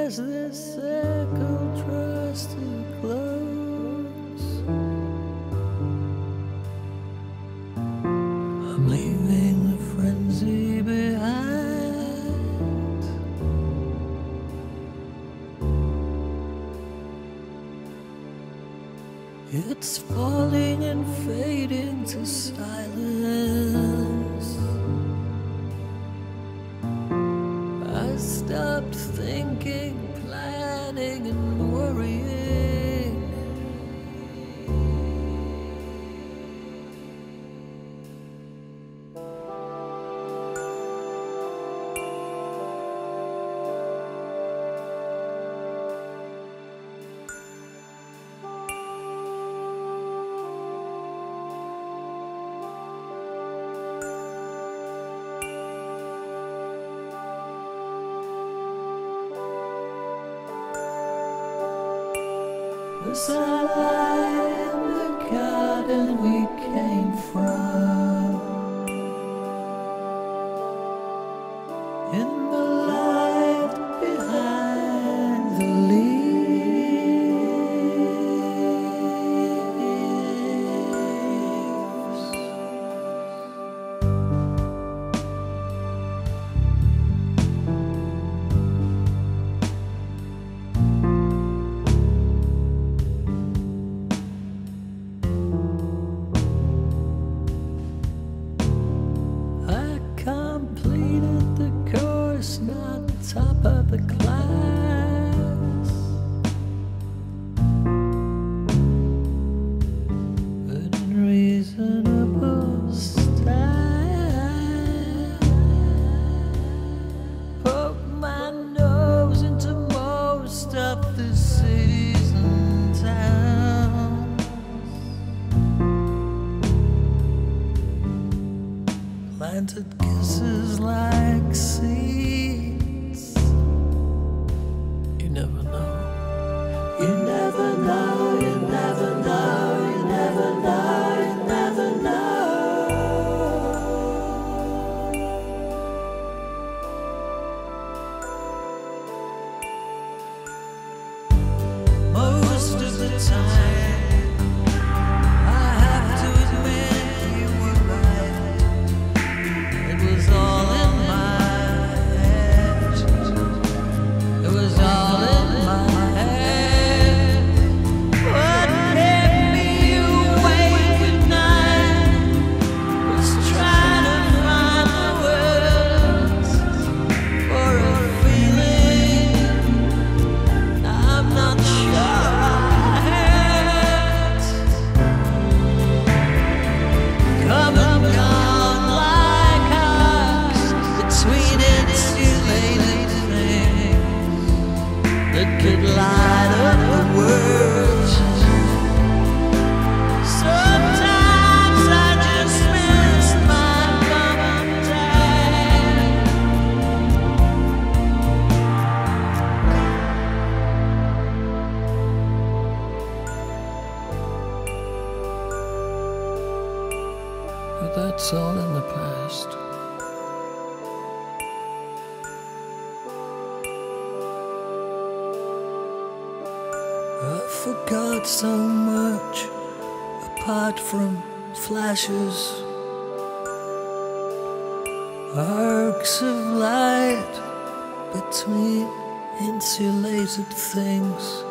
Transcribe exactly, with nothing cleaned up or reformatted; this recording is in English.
as this circle tries to close. I'm leaving the frenzy behind. It's falling and fading to silence. I stopped thinking, planning, and worrying. Was I in the garden we came from? In the light behind the leaves. Completed the course, not top of the class, but in reasonable style. Poke my nose into most of the cities and towns. Planted kisses like seeds. You never know. You never know. You never know. You never know. You never know. Most of the time, I have to admit you were right. It was all in my head. It was all in my head. What kept me awake at night was trying to find the words for a feeling I'm not sure I had. Come and gone like arcs between insulated things that could light up the world. Sometimes I just miss my mom and dad. But that's all in the past. I forgot so much apart from flashes, arcs of light between insulated things.